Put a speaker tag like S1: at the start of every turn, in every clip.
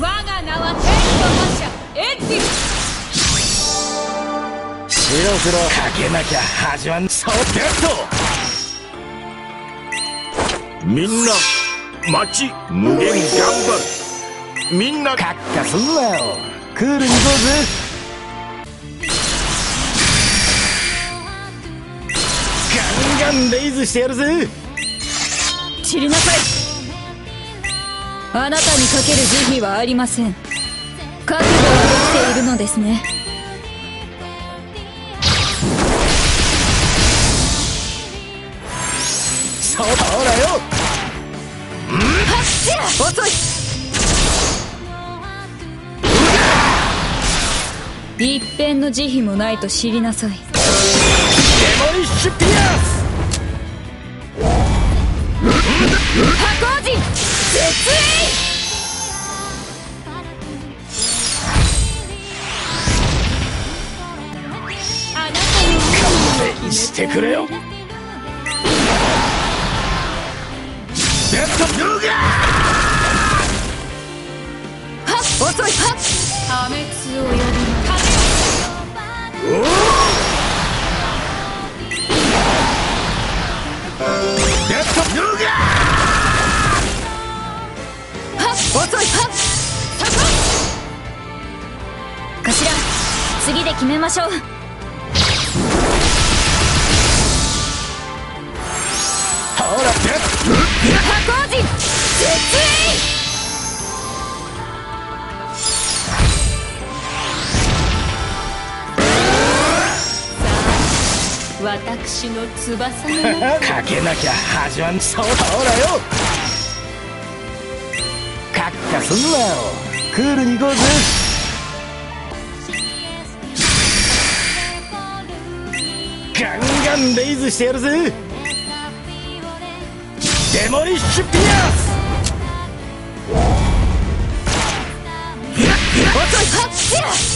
S1: 我が名は天の覇者エッディ。
S2: そろそろかけなきゃ始まん。そうゲット。みんな町無限頑張る。みんなカッカすんなよ。クールに行こうぜ。ガンガンレイズしてやるぜ。
S1: 散りなさい。あなたにかける慈悲はありません。覚悟はできているのですね。
S2: そうだよ。
S1: 遅い。一片の慈悲もないと知りなさい。
S2: デモリッシュピアス。
S1: 破口人絶縁。あなたの
S2: 勘弁してくれよ。デッドルガ
S1: はっ遅い。はっ破滅を呼びます。
S2: デッドルガ
S1: はっ遅い。はっ頭、次で決めましょう。
S2: ほらデッ
S1: 破口人絶縁。私の翼の中
S2: かけなきゃ始まん。そうだほらよ。カッカすんなよ。クールに行こうぜ。ガンガンレイズしてやるぜ。デモリッシュピアス。
S1: 遅い。はっ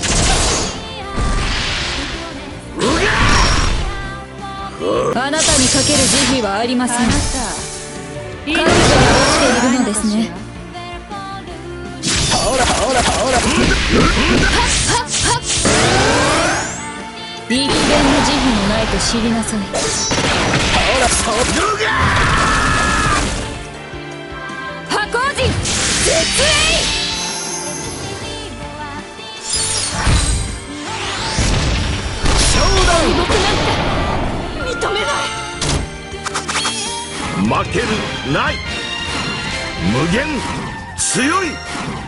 S1: あなたにかける慈悲はありません。覚悟が落ちているのですね。
S2: ほらほらほら。
S1: 一片の慈悲もないと知りなさい。
S2: ほらそうルガ
S1: 破口人絶縁。敗北なんて認めない。
S2: 負けるない。無限強い。